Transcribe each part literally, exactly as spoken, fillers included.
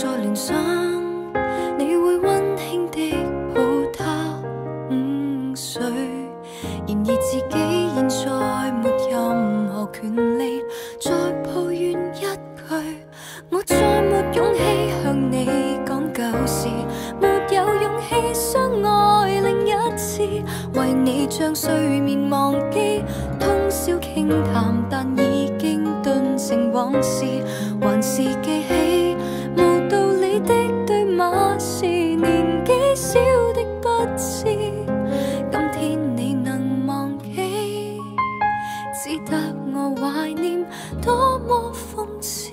再聯想，你會溫馨的抱他午睡。然而自己現在沒任何權利再抱怨一句，我再沒勇氣向你講舊事，沒有勇氣相愛另一次，為你將睡眠忘記，通宵傾談，但已經頓成往事，還是記起無道理的對罵是年紀小的不知，今天你能忘記，只得我懷念，多麼諷刺。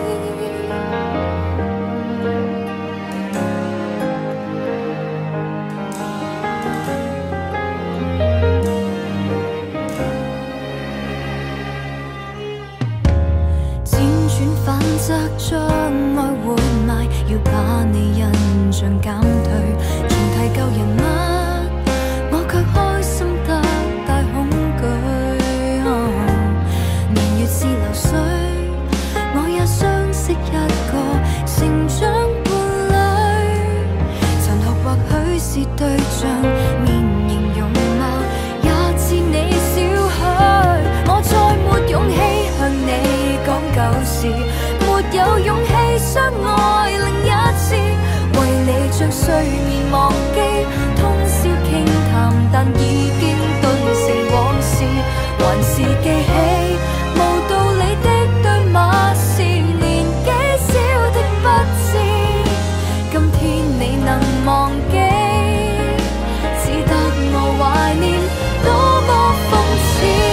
反則將愛活埋，要把你印象減退，重提舊人物，我卻開心得大恐懼。哦、年月是流水，我也相識一個成長伴侶，殘酷或許是對象，面型容貌也似你少許，我再沒勇氣向你講舊事，沒有勇氣相愛另一次，為你將睡眠忘記，通宵傾談，但已經頓成往事，還是記起無道理的對罵是年紀小的不知，今天你能忘記，只得我懷念，多麼諷刺。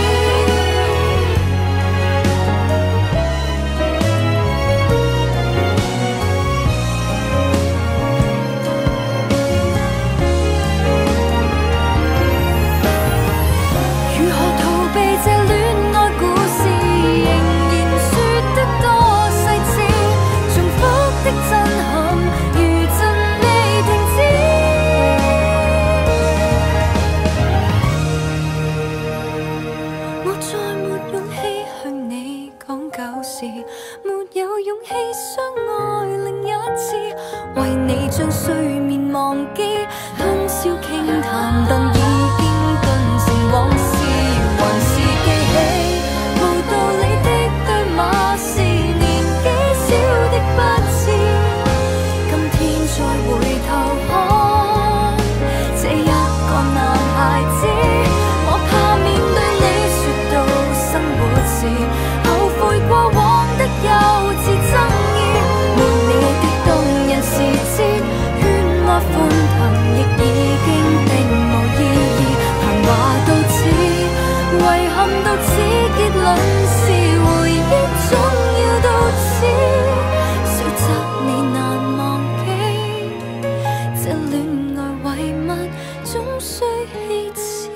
沒有勇氣相愛另一次，為你將睡眠忘記，通宵傾談，但已經頓成往事，還是記起無道理的對罵是年紀小的不知，今天再回頭看這一個男孩子，我怕面對你說到生活時後悔過往的幼稚爭議，沒你的動人時節，喧嘩歡騰亦已經並無意義，談話到此，遺憾到此，結論是回憶總要到此，雖則你難忘記，這戀愛遺物總需棄置。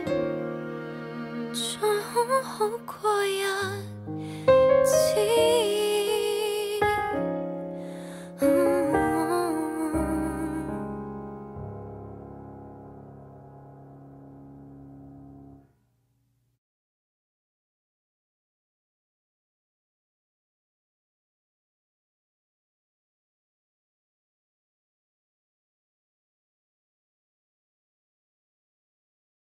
好過一次。